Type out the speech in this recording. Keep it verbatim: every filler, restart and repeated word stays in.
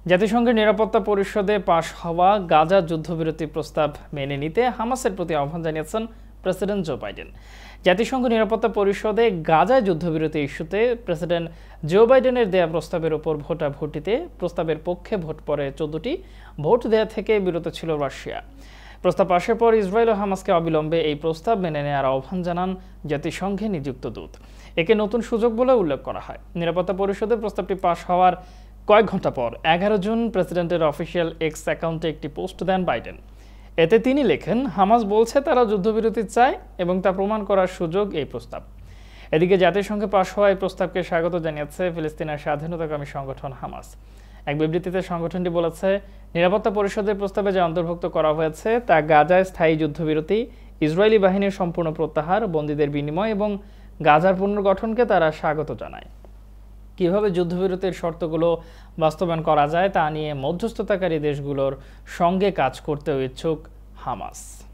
জাতিসংঘের নিরাপত্তা পরিষদে পাশ হওয়া গাজা যুদ্ধবিরতি প্রস্তাব মেনে নিতে হামাসের প্রতি আহ্বান জানিয়েছেন প্রেসিডেন্ট জো বাইডেন। জাতিসংঘ নিরাপত্তা পরিষদে গাজায় যুদ্ধবিরতি ইস্যুতে প্রেসিডেন্ট জো বাইডেনের দেয়া প্রস্তাবের উপর ভোটাভুটিতে প্রস্তাবের পক্ষে ভোট পড়ে চোদ্দটি, ভোট দেয়া থেকে বিরত ছিল রাশিয়া। প্রস্তাব পাশের পর ইসরায়েল ও হামাসকে অবিলম্বে এই প্রস্তাব মেনে নেওয়ার আহ্বান জানান জাতিসংঘে নিযুক্ত দূত। একে নতুন সুযোগ বলে উল্লেখ করা হয়। নিরাপত্তা পরিষদে প্রস্তাবটি পাশ হওয়ার কয়েক ঘন্টা পর এগারো জুন প্রেসিডেন্টের অফিসিয়াল এক্স অ্যাকাউন্টে একটি পোস্ট দেন বাইডেন। এতে তিনি লেখেন, হামাস বলছে তারা যুদ্ধবিরতি চায় এবং তা প্রমাণ করার সুযোগ এই প্রস্তাব। এদিকে জাতিসংঘে পাশ হওয়া এই প্রস্তাবকে স্বাগত জানিয়েছে ফিলিস্তিনের স্বাধীনতাকামী সংগঠন হামাস। এক বিবৃতিতে সংগঠনটি বলেছে, নিরাপত্তা পরিষদের প্রস্তাবে যা অন্তর্ভুক্ত করা হয়েছে তা গাজায় স্থায়ী যুদ্ধবিরতি, ইসরায়েলি বাহিনীর সম্পূর্ণ প্রত্যাহার, বন্দীদের বিনিময় এবং গাজার পুনর্গঠনকে তারা স্বাগত জানায়। কিভাবে যুদ্ধবিরতির শর্তগুলো বাস্তবায়ন করা যায় তা নিয়ে মধ্যস্থতাকারী দেশগুলোর সঙ্গে কাজ করতেও ইচ্ছুক হামাস।